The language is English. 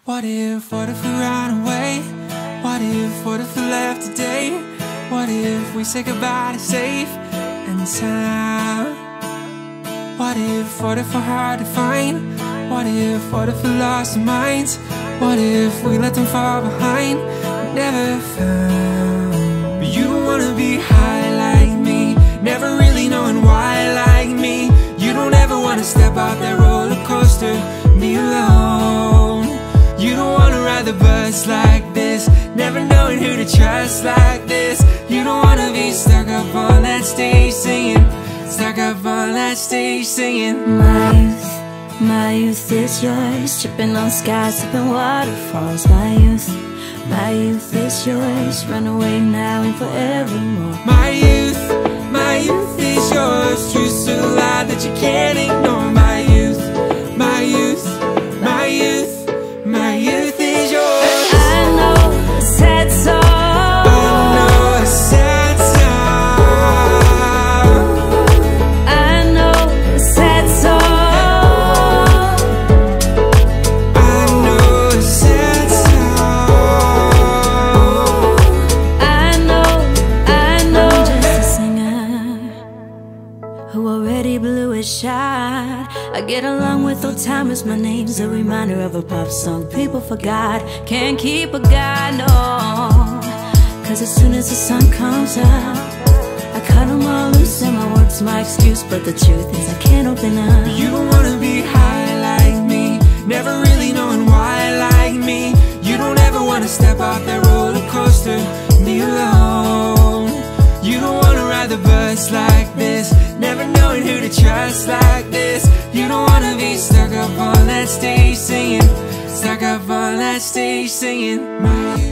What if we ran away? What if we left today? What if we say goodbye to safe and sound? What if we're hard to find? What if we lost our minds? What if we let them fall behind, never found? But you don't wanna be high like me, never really knowing why like me. You don't ever wanna step off that roller coaster, be alone. You don't wanna ride the bus like this, never knowing who to trust like this. You don't wanna be stuck up on that stage singing, stuck up on that stage singing. My youth is yours, tripping on skies, sipping waterfalls. My youth is yours, run away now and forevermore. My youth is yours, truths so loud that you can't ignore. My youth, my youth, my youth, my youth is yours. I know a sad song, I know a sad song, I know a sad song, I know a sad song. I know I'm just a singer who already blew a shot. I get along with old timers, my name's a reminder of a pop song people forgot. Can't keep a guy, no, cause as soon as the sun comes out, I cut them all loose and my work's my excuse. But the truth is I can't open up. You don't wanna be high like me, never really knowing why like me. You don't ever wanna step off that roller coaster, be alone. You don't wanna ride the bus like this, never knowing who to trust like this. You don't wanna be stuck up on that stage singing, stuck up on that stage singing.